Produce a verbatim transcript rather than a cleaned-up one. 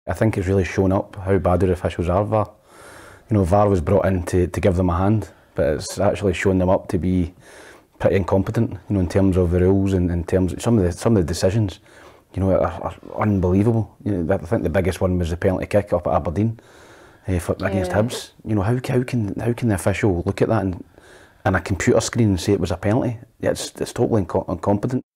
I think it's really shown up how bad the officials are, V A R. You know, V A R was brought in to, to give them a hand, but it's actually shown them up to be pretty incompetent, you know, in terms of the rules and in terms of some of the some of the decisions, you know, are, are unbelievable. You know, I think the biggest one was the penalty kick up at Aberdeen uh, for, yeah. against Hibs. You know, how how can how can the official look at that and, and a computer screen and say it was a penalty? It's it's totally inco incompetent.